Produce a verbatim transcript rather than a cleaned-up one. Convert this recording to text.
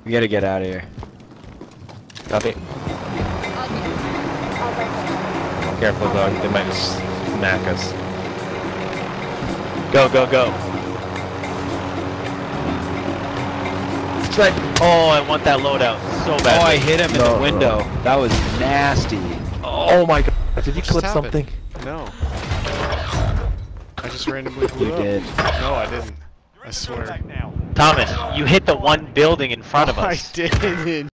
We gotta get out of here. Copy. Careful, dog. They might smack us. Go, go, go. But, oh, I want that loadout so bad. Oh, I hit him in no. the window. That was nasty. Oh my god. Did you What clip just something? No. I just randomly blew You up. did. No, I didn't. I swear. Thomas, you hit the one building in front of No, us. I didn't.